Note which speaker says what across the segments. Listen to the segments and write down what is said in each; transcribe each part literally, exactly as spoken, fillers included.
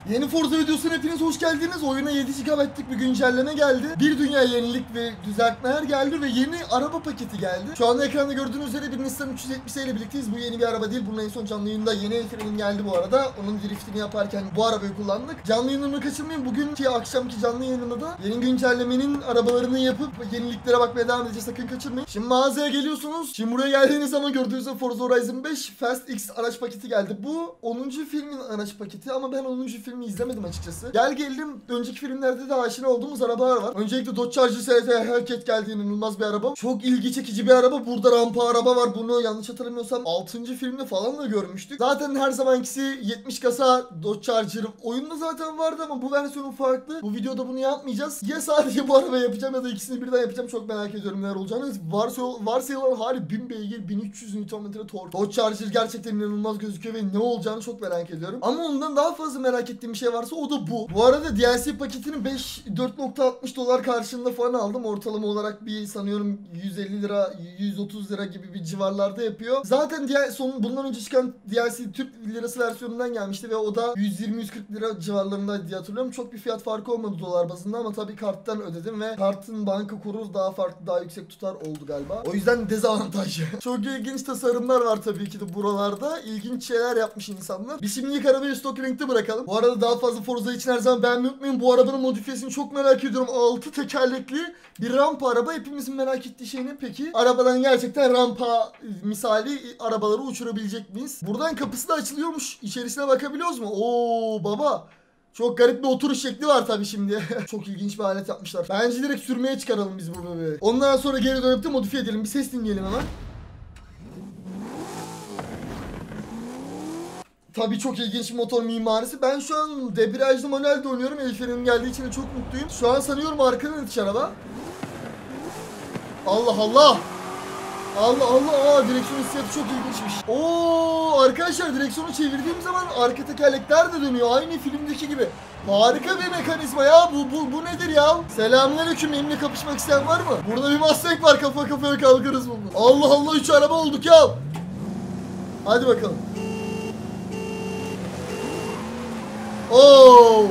Speaker 1: Yeni Forza videosuna hepiniz hoş geldiniz. Oyuna yedi gigabaytlık bir güncelleme geldi. Bir dünya yenilik ve düzeltmeler geldi ve yeni araba paketi geldi. Şu anda ekranda gördüğünüz üzere bir Nissan üç yüz yetmiş ile birlikteyiz. Bu yeni bir araba değil. Bunun en son canlı yayında yeni el frenim geldi bu arada. Onun driftini yaparken bu arabayı kullandık. Canlı yayınını kaçırmayın. Bugünkü akşamki canlı yayınında da yeni güncellemenin arabalarını yapıp yeniliklere bakmaya devam edeceğiz. Sakın kaçırmayın. Şimdi mağazaya geliyorsunuz. Şimdi buraya geldiğiniz zaman gördüğünüz gibi Forza Horizon beş Fast X araç paketi geldi. Bu onuncu filmin araç paketi ama ben onuncu filmi izlemedim açıkçası. Gel gelelim, önceki filmlerde de aşina olduğumuz arabalar var. Öncelikle Dodge Charger S T Hellcat geldi, inanılmaz bir araba. Çok ilgi çekici bir araba. Burada rampa araba var. Bunu yanlış hatırlamıyorsam altıncı filmde falan da görmüştük. Zaten her zamankisi yetmiş kasa Dodge Charger oyunda zaten vardı ama bu versiyonu farklı. Bu videoda bunu yapmayacağız. Ya sadece bu arabayı yapacağım ya da ikisini birden yapacağım. Çok merak ediyorum neler olacağını. Varsayılan, varsayılan hali bin beygir, bin üç yüz Newton metre tork. Dodge Charger gerçekten inanılmaz gözüküyor ve ne olacağını çok merak ediyorum. Ama ondan daha fazla merak ettiğim bir şey varsa o da bu. Bu arada D L C paketini beş dört nokta altmış dolar karşılığında falan aldım. Ortalama olarak bir sanıyorum yüz elli lira yüz otuz lira gibi bir civarlarda yapıyor. Zaten diğer son bundan önce çıkan D L C Türk lirası versiyonundan gelmişti ve o da yüz yirmi yüz kırk lira civarlarındaydı diye hatırlıyorum. Çok bir fiyat farkı olmadı dolar bazında ama tabii karttan ödedim ve kartın banka kuru daha farklı, daha yüksek tutar oldu galiba. O yüzden dezavantajı. Çok ilginç tasarımlar var tabii ki de buralarda. İlginç şeyler yapmış insanlar. Biz şimdi ilk arabayı stok renkte bırakalım. Bu arada daha fazla Forza için her zaman beğenmeyi unutmayın. Bu arabanın modifiyesini çok merak ediyorum. altı tekerlekli bir rampa araba. Hepimizin merak ettiği şey ne peki? Arabadan gerçekten rampa misali arabaları uçurabilecek miyiz? Buradan kapısı da açılıyormuş. İçerisine bakabiliyoruz mu? Oo baba. Çok garip bir oturuş şekli var tabii şimdi. Çok ilginç bir alet yapmışlar. Bence direkt sürmeye çıkaralım biz bu bebeği. Ondan sonra geri dönüp de modifiye edelim. Bir ses dinleyelim hemen. Tabii çok ilginç bir motor mimarisi. Ben şu an debriyajlı manuelde oynuyorum. El frenim geldiği için de çok mutluyum. Şu an sanıyorum arkadan itiş araba. Allah Allah. Allah Allah. Aa, direksiyon hissiyatı çok ilginçmiş. Oo arkadaşlar, direksiyonu çevirdiğim zaman arka tekerlekler de dönüyor. Aynı filmdeki gibi. Harika bir mekanizma ya. Bu bu bu nedir ya? Selamünaleyküm. Benimle kapışmak isteyen var mı? Burada bir Mustang var. Kafa kafaya kalkarız bunu. Allah Allah, üç araba olduk ya. Hadi bakalım. Oo.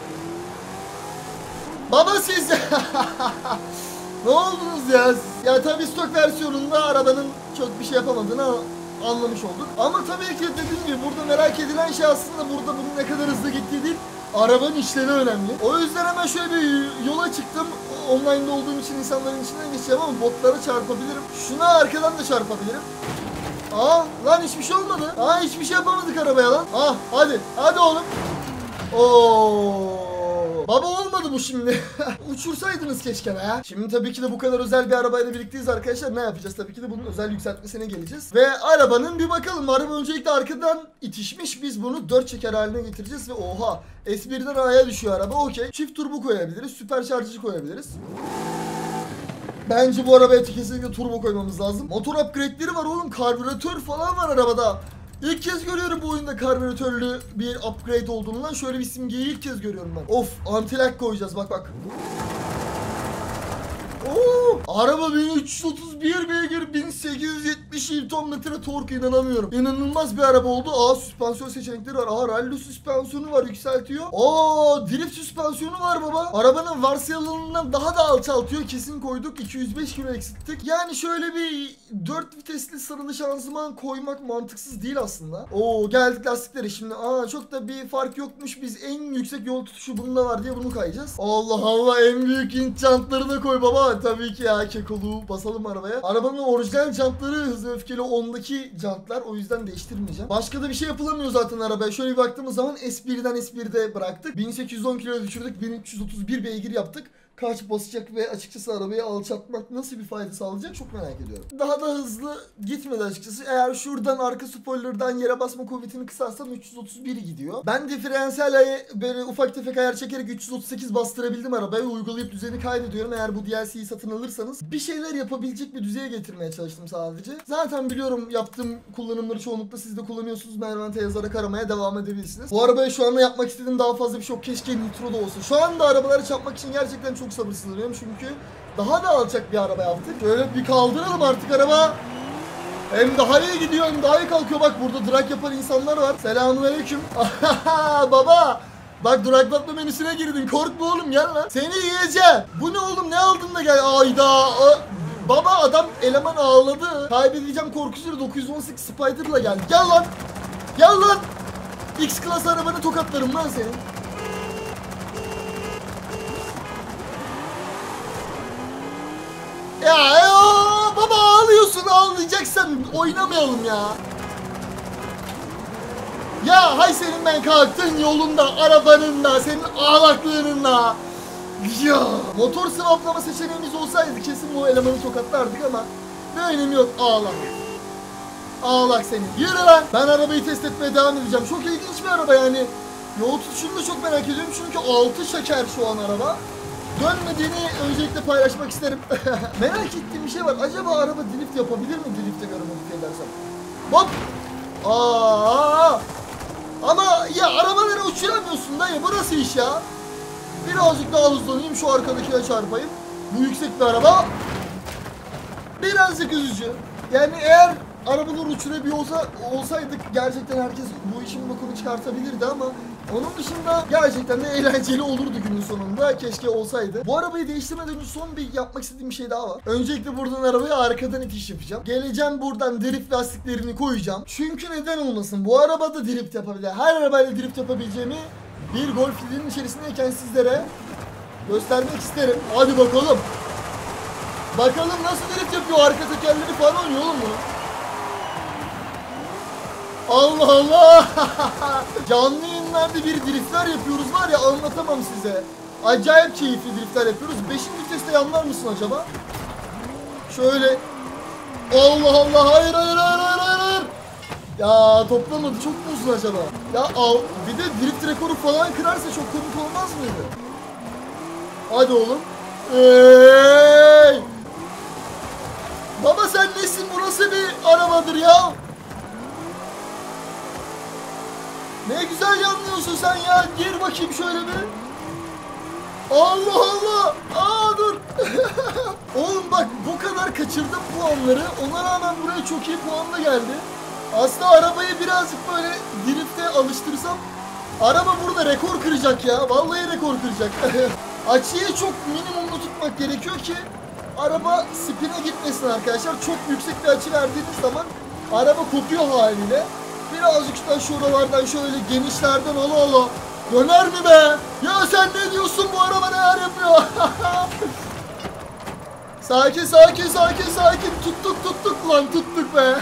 Speaker 1: Baba siz ne oldunuz ya? Ya tabii stok versiyonunda arabanın çok bir şey yapamadığını anlamış olduk. Ama tabii ki dediğim gibi burada merak edilen şey aslında burada bunun ne kadar hızlı gittiği değil, arabanın işlevi önemli. O yüzden hemen şöyle bir yola çıktım. Online'da olduğum için insanların içinden geçeceğim ama botlara çarpabilirim. Şuna arkadan da çarpabilirim. Aa lan hiçbir şey olmadı. Aa hiçbir şey yapamadık arabaya lan. Aa hadi hadi oğlum. Oo. Baba olmadı bu şimdi. Uçursaydınız keşke be. Şimdi tabii ki de bu kadar özel bir arabayla birlikteyiz arkadaşlar. Ne yapacağız? Tabii ki de bunun özel yükseltmesine geleceğiz. Ve arabanın bir bakalım. Araba öncelikle arkadan itişmiş. Biz bunu dört çeker haline getireceğiz ve oha. S birden A'ya düşüyor araba. Okey. Çift turbo koyabiliriz. Süperşarjı koyabiliriz. Bence bu arabaya kesinlikle turbo koymamız lazım. Motor upgrade'leri var oğlum. Karbüratör falan var arabada. İlk kez görüyorum bu oyunda karbüratörlü bir upgrade olduğundan. Şöyle bir simgeyi ilk kez görüyorum ben. Of, antilak koyacağız bak bak. Oo, araba bin üç yüz otuz bir beygir, bin sekiz yüz yetmiş Newton metre tork, inanamıyorum. İnanılmaz bir araba oldu. Aa, süspansiyon seçenekleri var. Aa, rally süspansiyonu var, yükseltiyor. Aa, drift süspansiyonu var baba. Arabanın varsayılanından daha da alçaltıyor. Kesin koyduk. iki yüz beş kilo eksilttik. Yani şöyle bir dört vitesli sarılı şanzıman koymak mantıksız değil aslında. Oo, geldik lastiklere şimdi. Aa, çok da bir fark yokmuş. Biz en yüksek yol tutuşu bunda var diye bunu kayacağız. Allah Allah, en büyük Hint jantları da koy baba. Tabii ki ya, kekoluğu basalım arabaya. Arabanın orijinal jantları hızlı öfkeli ondaki jantlar, o yüzden değiştirmeyeceğim. Başka da bir şey yapılamıyor zaten arabaya. Şöyle bir baktığımız zaman S birden S birde bıraktık. bin sekiz yüz on kiloya düşürdük. bin üç yüz otuz bir beygir yaptık. Kaç basacak ve açıkçası arabayı alçaltmak nasıl bir fayda sağlayacak çok merak ediyorum. Daha da hızlı gitmedi açıkçası. Eğer şuradan arka spoiler'dan yere basma kuvvetini kısarsam üç yüz otuz bir gidiyor. Ben diferansiyelle böyle ufak tefek ayar çekerek üç yüz otuz sekiz bastırabildim arabaya. Uygulayıp düzeni kaydediyorum. Eğer bu D L C'yi satın alırsanız bir şeyler yapabilecek bir düzeye getirmeye çalıştım sadece. Zaten biliyorum yaptığım kullanımları çoğunlukla siz de kullanıyorsunuz. Mervente yazarak aramaya devam edebilirsiniz. Bu arabaya şu anda yapmak istediğim daha fazla bir şey yok. Keşke nitro da olsun. Şu anda arabaları çarpmak için gerçekten çok Çok sabırsızlanıyorum çünkü daha da alçak bir araba yaptık. Şöyle bir kaldıralım artık araba. Hem daha iyi gidiyor hem daha iyi kalkıyor. Bak burada drag yapan insanlar var. Selamünaleyküm. Baba Bak duraklatma menüsüne girdin. Korkma oğlum, gel lan. Seni yiyeceğim. Bu ne oğlum, ne aldın da gel. Ayda. A Baba adam eleman ağladı. Kaybedeceğim korkusuyla dokuz yüz on sekiz Spider'la geldi. Gel lan. Gel lan. X klas arabanı tokatlarım lan senin. Ya ee, baba ağlıyorsun, ağlayacaksan oynamayalım ya. Ya hay senin ben kalktığın yolunda, arabanın da, senin ağlaklığının da. Ya motor sıvaplama seçeneğimiz olsaydı kesin bu elemanı tokatlardık ama ne önemi yok, ağlak. Ağlak senin. Yürü lan. Ben arabayı test etmeye devam edeceğim. Çok ilginç bir araba yani. Yol tutuşunu da çok merak ediyorum çünkü altı şeker şu an araba. Dönmediğini öncelikle paylaşmak isterim. Merak ettiğim bir şey var. Acaba araba drift yapabilir mi drift'e göre modifiye edersem? Hop! Aa! Ama ya arabaları uçuramıyorsun dayı. Bu nasıl iş ya? Birazcık daha hızlanayım, şu arkadakine çarpayım. Bu yüksek bir araba. Birazcık üzücü. Yani eğer arabalar uçurabiliyor olsa, olsaydık gerçekten herkes bu işin bokunu çıkartabilirdi ama onun dışında gerçekten de eğlenceli olurdu günün sonunda. Keşke olsaydı. Bu arabayı değiştirmeden önce son bir yapmak istediğim bir şey daha var. Öncelikle buradan arabaya arkadan itiş yapacağım. Geleceğim buradan drift lastiklerini koyacağım. Çünkü neden olmasın? Bu araba da drift yapabilir. Her arabayla drift yapabileceğimi bir Golf ilinin içerisindeyken sizlere göstermek isterim. Hadi bakalım. Bakalım nasıl drift yapıyor, arka tekerleri falan oynuyor oğlum bunu. Allah Allah. Canlı yayınlarda bir driftler yapıyoruz var ya, anlatamam size. Acayip keyifli driftler yapıyoruz. beşinci viteste yanlar mısın acaba? Şöyle. Allah Allah, hayır hayır hayır hayır hayır. Ya toplamadı, çok mu uzun acaba? Ya al, bir de drift rekoru falan kırarsa çok komik olmaz mıydı? Hadi oğlum. Hey! Baba sen nesin? Bu nasıl bir arabadır ya? Ne güzel yanlıyorsun sen ya. Gir bakayım şöyle bir. Allah Allah. Aa dur. Oğlum bak, bu kadar kaçırdım puanları. Ona rağmen buraya çok iyi puanla geldi. Aslında arabayı birazcık böyle drift'e alıştırsam araba burada rekor kıracak ya. Vallahi rekor kıracak. Açıyı çok minimumda tutmak gerekiyor ki araba spin'e gitmesin arkadaşlar. Çok yüksek bir açı verdiğiniz zaman araba kopuyor haliyle. Birazcık da şuralardan şöyle genişlerden ala ala. Döner mi be? Ya sen ne diyorsun, bu araba neler yapıyor? Sakin sakin sakin sakin. Tuttuk tuttuk lan, tuttuk be.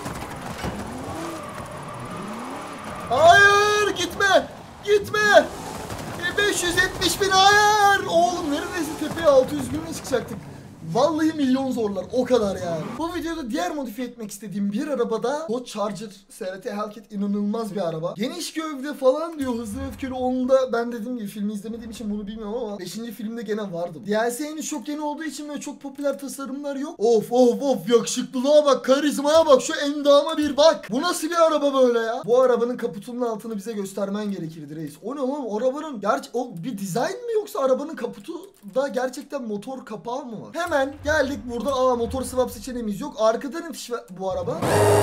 Speaker 1: Hayır gitme. Gitme. beş yüz yetmiş bin, hayır. Oğlum neredeyse tepeye altı yüz binle çıkacaktık. Vallahi milyon zorlar, o kadar yani. Bu videoda diğer modifiye etmek istediğim bir arabada Dodge Charger S R T Hellcat, inanılmaz bir araba. Geniş gövde falan diyor, Hızlı ve Öfkeli. Onda ben dediğim gibi filmi izlemediğim için bunu bilmiyorum ama beşinci filmde gene vardı. D L C henüz çok yeni olduğu için ve çok popüler tasarımlar yok. Of of of, yakışıklılığa bak, karizmaya bak, şu endama bir bak. Bu nasıl bir araba böyle ya? Bu arabanın kaputunun altını bize göstermen gerekirdi reis. O ne oğlum, arabanın gerçi o bir dizayn mı, yoksa arabanın kaputu da gerçekten motor kapağı mı var? Hemen geldik burada. Aa, motor swap seçeneğimiz yok. Arkadan itiş bu araba.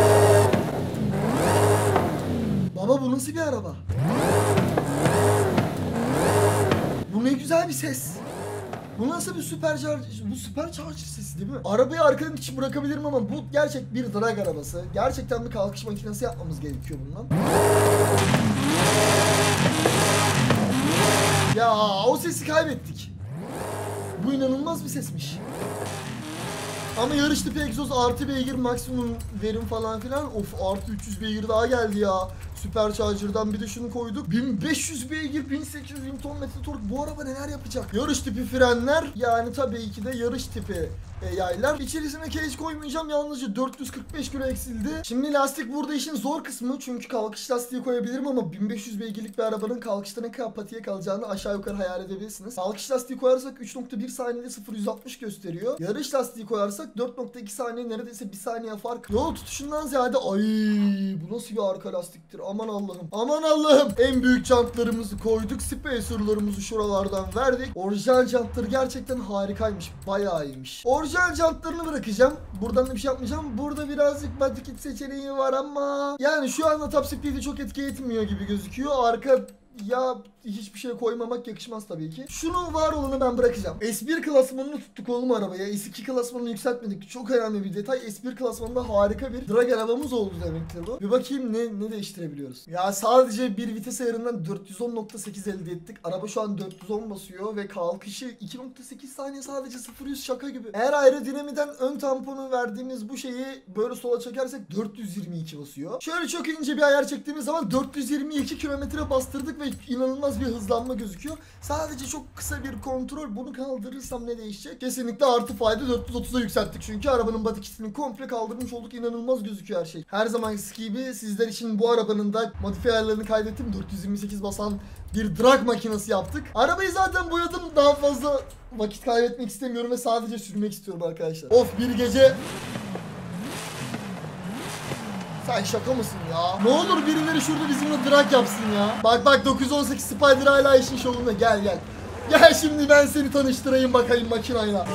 Speaker 1: Baba bu nasıl bir araba? Bu ne güzel bir ses. Bu nasıl bir süpercharger? Bu süpercharger sesi değil mi? Arabayı arkadan itiş bırakabilirim ama bu gerçek bir drag arabası. Gerçekten bir kalkış makinesi yapmamız gerekiyor bundan. Ya o sesi kaybettik. Bu inanılmaz bir sesmiş. Ama yarış tipi egzoz, artı beygir, maksimum verim falan filan. Of, artı üç yüz beygir daha geldi ya. Supercharger'dan bir de şunu koyduk. bin beş yüz beygir, bin sekiz yüz Newton metre tork. Bu araba neler yapacak? Yarış tipi frenler. Yani tabii ki de yarış tipi e, yaylar. İçerisine cage koymayacağım. Yalnızca dört yüz kırk beş kilo eksildi. Şimdi lastik burada işin zor kısmı. Çünkü kalkış lastiği koyabilirim ama bin beş yüz beygirlik bir arabanın kalkışta ne kadar patiye kalacağını aşağı yukarı hayal edebilirsiniz. Kalkış lastiği koyarsak üç nokta bir saniyede sıfır yüz altmış gösteriyor. Yarış lastiği koyarsak dört nokta iki saniye, neredeyse bir saniye fark. Yol tutuşundan ziyade ay bu nasıl bir arka lastiktir, aman Allah'ım. Aman Allah'ım. En büyük jantlarımızı koyduk. Spacer'larımızı şuralardan verdik. Orijinal jantları gerçekten harikaymış. Bayağı iyiymiş. Orijinal jantlarını bırakacağım. Buradan da bir şey yapmayacağım. Burada birazcık body kit seçeneği var ama yani şu anda top speed'i çok etki etmiyor gibi gözüküyor. Arka ya hiçbir şey koymamak yakışmaz tabii ki. Şunu var olanı ben bırakacağım. S bir klasmanını tuttuk oğlum arabaya. S iki klasmanını yükseltmedik. Çok önemli bir detay. S bir klasmanında harika bir drag arabamız oldu demektir bu. Bir bakayım ne ne değiştirebiliyoruz. Ya sadece bir vites ayarından dört yüz on nokta sekiz elde ettik. Araba şu an dört yüz on basıyor ve kalkışı iki nokta sekiz saniye, sadece sıfır yüz, şaka gibi. Eğer aerodinamiden ön tamponu verdiğimiz bu şeyi böyle sola çekersek dört yüz yirmi iki basıyor. Şöyle çok ince bir ayar çektiğimiz zaman dört yüz yirmi iki kilometre bastırdık ve inanılmaz bir hızlanma gözüküyor. Sadece çok kısa bir kontrol. Bunu kaldırırsam ne değişecek? Kesinlikle artı fayda, dört yüz otuza yükselttik çünkü arabanın body kitini komple kaldırmış olduk. İnanılmaz gözüküyor her şey. Her zamanki gibi sizler için bu arabanın da modifiye ayarlarını kaydettim. dört yüz yirmi sekiz basan bir drag makinesi yaptık. Arabayı zaten boyadım. Daha fazla vakit kaybetmek istemiyorum ve sadece sürmek istiyorum arkadaşlar. Of, bir gece... Sen şaka mısın ya? Ne olur birileri şurada bizimle drag yapsın ya. Bak bak, dokuz on sekiz Spider hala işin şovunda. Gel gel. Gel şimdi ben seni tanıştırayım bakayım makinayla.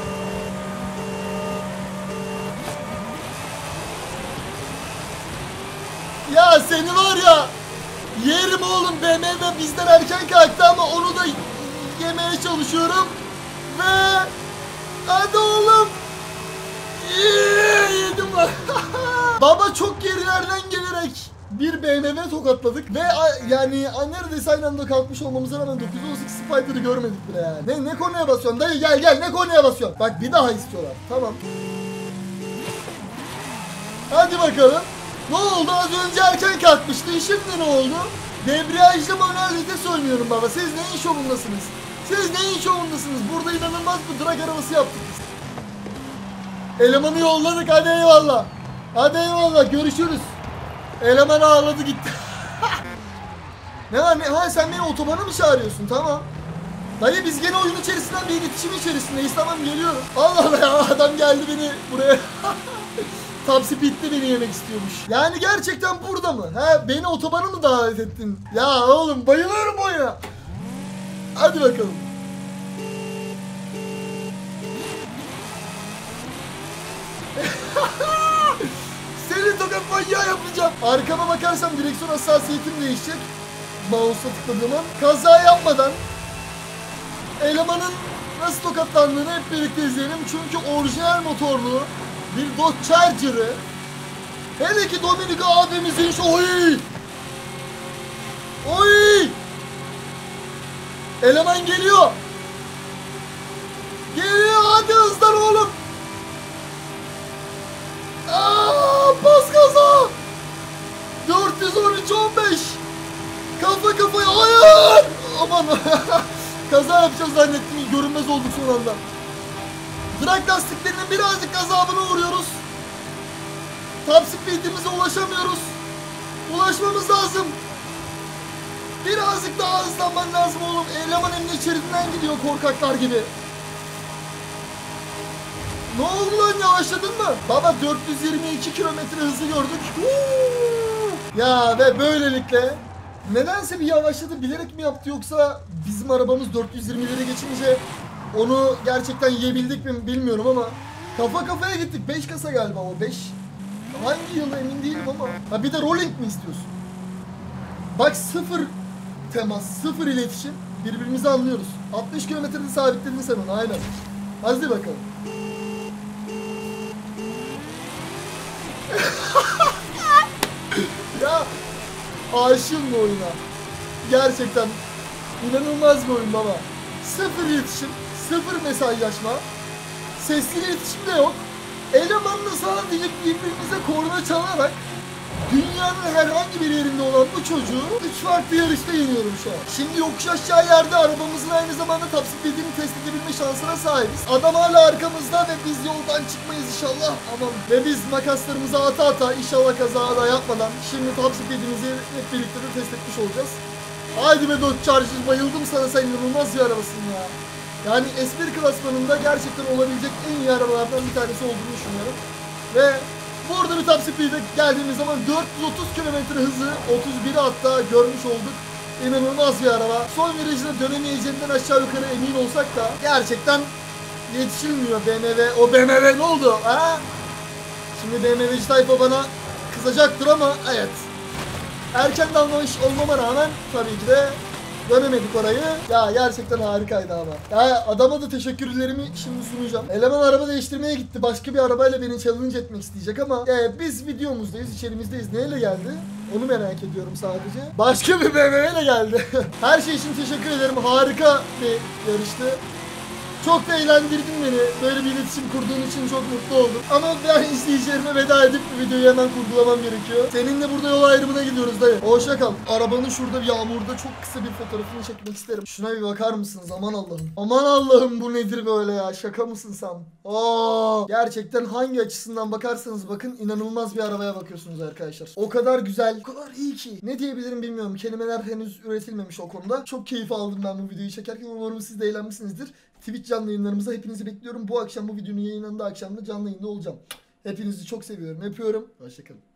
Speaker 1: Ya seni var ya, yerim oğlum. B M W bizden erken kalktı ama onu da yemeye çalışıyorum. Ve hadi oğlum. İyi, yedim lan. Baba çok gerilerden gelerek bir B M W tokatladık ve yani neredeyse aynı anda kalkmış olmamıza rağmen dokuz on sekiz Spider'ı görmedik bile yani. Ne, ne konuya basıyorsun dayı, gel gel, ne konuya basıyorsun? Bak bir daha istiyorlar, tamam. Hadi bakalım. Ne oldu? Az önce erken kalkmıştı. Şimdi ne oldu? Debriyajlı manuel vites oynuyorum baba. Siz neyin şovundasınız? Siz neyin şovundasınız? Burada inanılmaz bir drag arabası yaptık biz. Elemanı yolladık, hadi eyvallah. Hadi eyvallah, görüşürüz. Eleman ağladı gitti. Ne var ne? Ha, sen beni otobana mı çağırıyorsun? Tamam. Dayı biz gene oyun içerisinden bir iletişim içerisindeyiz. Tamam, geliyorum. Allah Allah ya, adam geldi beni buraya. Top Speed'de beni yemek istiyormuş. Yani gerçekten burada mı? He, beni otobana mı davet ettin? Ya oğlum, bayılıyorum oyuna. Hadi bakalım. Seni tokat manyağı yapacağım. Arkama bakarsam direksiyon hassasiyetim değişecek. Mouse'a tıkladığım kaza yapmadan elemanın nasıl tokatlandığını hep birlikte izleyelim. Çünkü orijinal motorlu bir Dodge Charger'ı, hele ki Dominik abimizin şu oy oy eleman geliyor. Geliyor, hadi hızlan oğlum. Aaa, bas gaza. dört yüz on üç on beş. Kafa kafaya, hayır. Aman. Kaza yapacağız zannettim, görünmez olduk son anda. Drag lastiklerinin birazcık gazabına uğruyoruz. Top speed'imize ulaşamıyoruz. Ulaşmamız lazım. Birazcık daha hızlanman lazım oğlum. Eleman emniyet şeridinden gidiyor korkaklar gibi. Ne oldu lan, yavaşladın mı? Baba dört yüz yirmi iki kilometre hızı gördük. Uuu. Ya ve böylelikle nedense bir yavaşladı, bilerek mi yaptı yoksa bizim arabamız dört yüz yirmileri geçince onu gerçekten yiyebildik mi bilmiyorum ama kafa kafaya gittik. beş kasa galiba o, beş. Hangi yıl emin değilim ama. Ha, bir de rolling mi istiyorsun? Bak, sıfır temas, sıfır iletişim. Birbirimizi anlıyoruz. altmış kilometrede sabitledin sen onu, aynen. Hadi bakalım. Ya aşığım bu oyuna. Gerçekten inanılmaz bir oyun baba. Sıfır iletişim, sıfır mesajlaşma, sesli iletişim de yok. Elemanla sadece birbirimize korna çalarak dünyanın herhangi bir yerinde olan bu çocuğu üç farklı yarışta yeniyorum şu an. Şimdi yokuş aşağı yerde arabamızın aynı zamanda top speed'ini test edebilme şansına sahibiz. Adam hala arkamızda ve biz yoldan çıkmayız inşallah. Aman. Ve biz makaslarımızı ata ata inşallah kaza da yapmadan şimdi top speed'imizi hep birlikte de test etmiş olacağız. Haydi be Dodge Charger, bayıldım sana, sen inanılmaz bir arabasın ya. Yani S bir klasmanında gerçekten olabilecek en iyi arabalardan bir tanesi olduğunu düşünüyorum. Ve burada bir top speed'e geldiğimiz zaman dört yüz otuz kilometre hızı, otuz biri hatta görmüş olduk. İnanılmaz bir araba. Son virajda dönemeyeceğinden aşağı yukarı emin olsak da gerçekten yetişilmiyor B M W. O B M W ne oldu? Ha? Şimdi B M W'ci tayfa bana kızacaktır ama evet. Erken dalmış olmama rağmen tabii ki de Dönemedik orayı. Ya gerçekten harikaydı ama. Ya adama da teşekkürlerimi şimdi sunacağım. Eleman araba değiştirmeye gitti. Başka bir arabayla beni challenge etmek isteyecek ama e, biz videomuzdayız, içerimizdeyiz. Neyle geldi? Onu merak ediyorum sadece. Başka bir B M W ile geldi. Her şey için teşekkür ederim. Harika bir yarıştı. Çok da eğlendirdin beni. Böyle bir iletişim kurduğun için çok mutlu oldum. Ama ben izleyicilerime veda edip bu videoyu hemen kurgulamam gerekiyor. Seninle burada yol ayrımına gidiyoruz dayı. Hoşça kal. Arabanın şurada bir yağmurda çok kısa bir fotoğrafını çekmek isterim. Şuna bir bakar mısınız? Aman Allah'ım. Aman Allah'ım, bu nedir böyle ya? Şaka mısın sen? Aa, gerçekten hangi açısından bakarsanız bakın inanılmaz bir arabaya bakıyorsunuz arkadaşlar. O kadar güzel, o kadar iyi ki. Ne diyebilirim bilmiyorum. Kelimeler henüz üretilmemiş o konuda. Çok keyif aldım ben bu videoyu çekerken. Umarım siz de eğlenmişsinizdir. Twitch canlı yayınlarımıza hepinizi bekliyorum. Bu akşam bu videonun yayınlandığı akşamda canlı yayında olacağım. Hepinizi çok seviyorum. Öpüyorum. Hoşçakalın.